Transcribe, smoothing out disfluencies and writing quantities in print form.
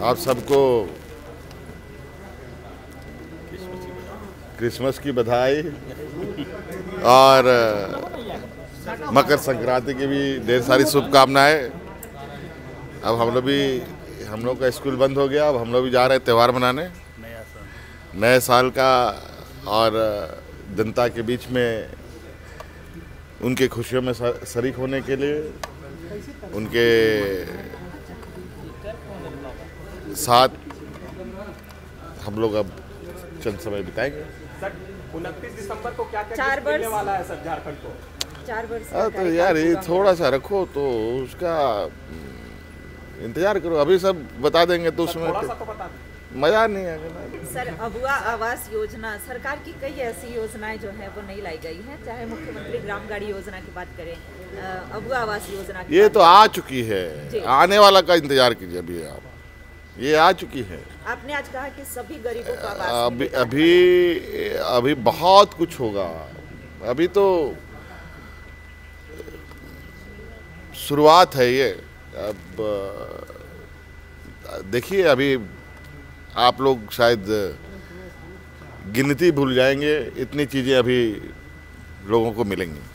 आप सबको क्रिसमस की बधाई और मकर संक्रांति की भी ढेर सारी शुभकामनाएं। अब हम लोग का स्कूल बंद हो गया, अब हम लोग भी जा रहे हैं त्यौहार मनाने नए साल का, और जनता के बीच में उनके खुशियों में शरीक होने के लिए उनके साथ हम लोग अब चंद समय बिताएंगे। सर 29 दिसंबर को क्या क्या मिलने वाला है सर झारखंड को? 4 वर्ष तो यार ये थोड़ा सा रखो, तो उसका इंतजार करो, अभी सब बता देंगे तो उसमें मजा नहीं आएगा। सर अबुआ आवास योजना, सरकार की कई ऐसी योजनाएं जो है वो नहीं लाई गई है, चाहे मुख्यमंत्री ग्राम गाड़ी योजना की बात करें, अबुआ आवास योजना की ये तो आ चुकी है, आने वाला का इंतजार कीजिए। अभी आप ये आ चुकी है। आपने आज कहा कि सभी गरीबों को आवास अभी बहुत कुछ होगा। अभी तो शुरुआत है ये। अब देखिए, अभी आप लोग शायद गिनती भूल जाएंगे, इतनी चीज़ें अभी लोगों को मिलेंगी।